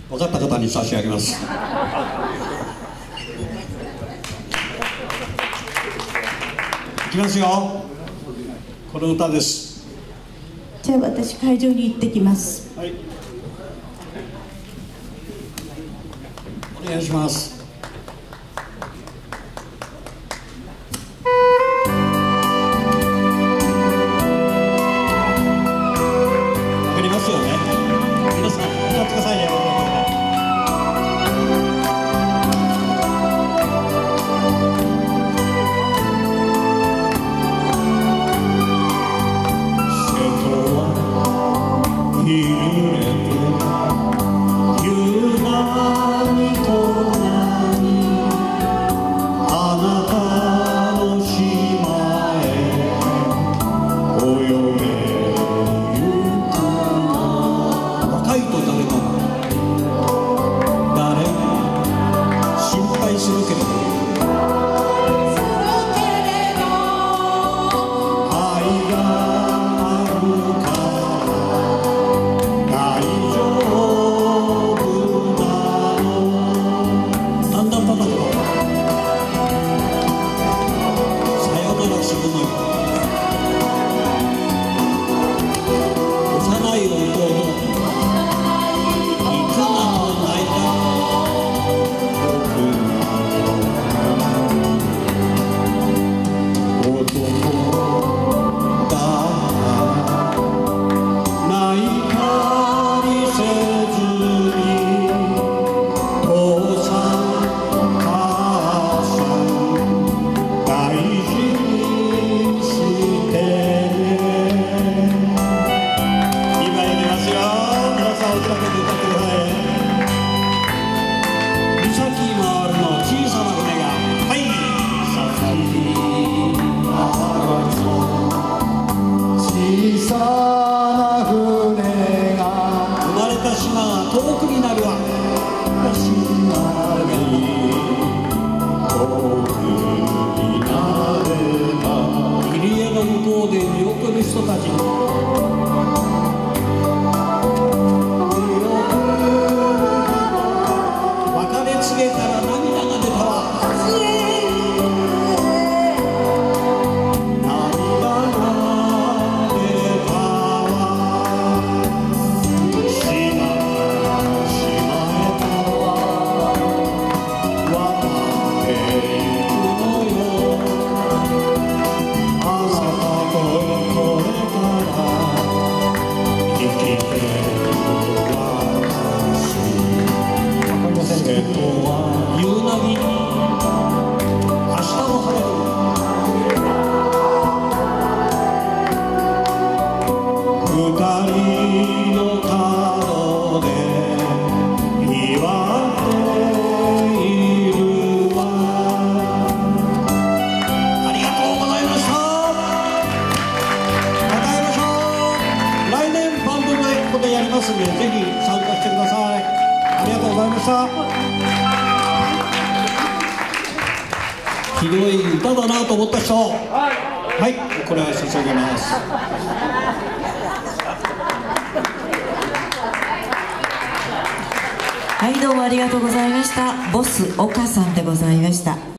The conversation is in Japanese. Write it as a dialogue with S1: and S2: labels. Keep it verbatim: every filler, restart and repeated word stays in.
S1: 分かった方に差し上げます。いきますよ。この歌です。
S2: じゃあ私会場に行ってきます。
S1: はい、お願いします。わかりますよね。皆さん歌ってくださいね。遠くになるわ。入り江の向こうで見送る人たち。別れ告げたら涙が出たわ。やりますので、ぜひ参加してください。ありがとうございました。ひどい歌だなと思った人、はい、これは差し上げます。
S3: はい、どうもありがとうございました。ボス岡さんでございました。